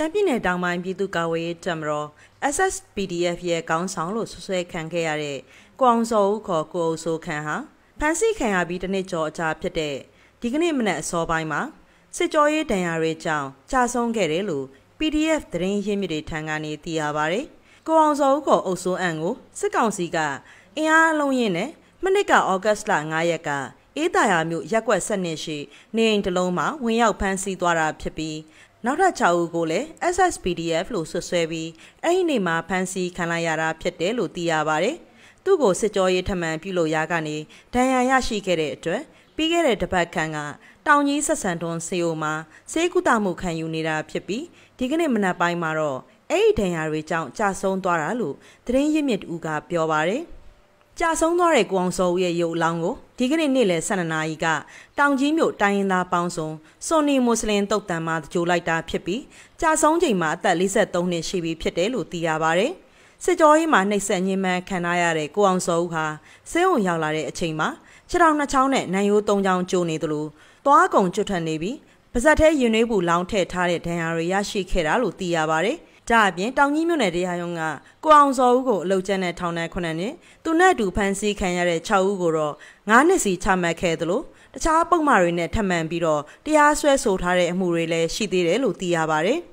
ပြည်နယ်တောင်ပိုင်းပြည်သူ့ကာကွယ်ရေးတပ်မတော် SSPDF ရဲ့ခေါင်းဆောင်လို့ဆွဆွဲခံခဲ့ရတဲ့ကိုအောင်စောဦးခေါ်ကိုအုပ်စိုးခန့်ဟာဖမ်းဆီးခံရပြီးတစ်နှစ်ကျော်အကြာဖြစ်တဲ့ဒီကနေ့မနက်အစောပိုင်းမှာစစ်ကြောရေးတန်ရာတွေကြောင့်ကြာဆုံးခဲ့တယ်လို့ PDF သတင်းရင်းမြစ်တွေထံကနေသိရပါတယ်။ကိုအောင်စောဦးခေါ်အုပ်စိုးအံကိုစစ်ကောင်စီကအင်အားအလုံးရင်းနဲ့မနစ်ကဩဂတ်စ်လ9ရက်ကအေးသာယာမြို့ရက်ကွက်7နှစ်ရှိနေအိမ်တစ်လုံးမှာဝင်ရောက်ဖမ်းဆီးသွားတာဖြစ်ပြီးနောက်ထပ်6ဦးကိုလည်း SSPDF လို့ဆွဆွဲပြီးအဲ့ဒီနေ့မှာဖမ်းဆီးခံလိုက်ရတာဖြစ်တယ်လို့သိရပါတယ်။သူ့ကိုစစ်ကြောရေးထမှန်ပြုလို့ရကနေဒဏ်ရာရရှိခဲ့တဲ့အတွက်ပြီးခဲ့တဲ့တပတ်ခန့်ကတောင်ကြီးဆက်ဆန်တွန်းစေအိုမှာစေကူတာမှုခံယူနေတာဖြစ်ပြီးဒီကနေ့မနက်ပိုင်းမှာတော့အဲ့ဒီဒဏ်ရာတွေကြောင့်ကြာဆုံးသွားတာလို့သတင်းရင်းမြစ်တူကပြောပါတယ်။ကြာဆုံးသွားတဲ့ကိုအောင်စောဦးရဲ့ရုပ်အလောင်းကိုဒီကနေ့နေ့လယ်12နာရီကတောင်ကြီးမြို့တိုင်းရင်းသားပေါင်းစုံစွန်နီမွတ်စလင်တုတ်တန်မှာကြိုလိုက်တာဖြစ်ပြီးကြာဆုံးချိန်မှာအသက်43နှစ်ရှိပြီဖြစ်တယ်လို့သိရပါတယ်။စစ်ကြောရေးမှာနှိပ်စက်ညှဉ်းပန်းခံရတဲ့ကိုအောင်စောဦးဟာဆေးရုံရောက်လာတဲ့အချိန်မှာခြေထောက်2ချောင်းနဲ့နံရိုး3ချောင်းကျိုးနေသလိုသွားကုံကျွတ်ထွက်နေပြီးပါဇက်ထဲရင်နှွေးပူလောင်းထည့်ထားတဲ့ဒဏ်ရာတွေရရှိခဲ့တာလို့သိရပါတယ်။ဒါအပြင်တောင်ကြီးမြို့နယ်တရားရုံးကကိုအောင်စောဦးကိုအလုတ်ကျန်းတဲ့ထောင်ထဲ9နှစ်သူနဲ့အတူဖမ်းဆီးခံရတဲ့6ဦးကိုတော့9နှစ်စီချမှတ်ခဲ့သလိုတခြားပုံမှန်တွေနဲ့ထပ်မံပြီးတော့တရားစွဲဆိုထားတဲ့အမှုတွေလည်းရှိသေးတယ်လို့သိရပါတယ်။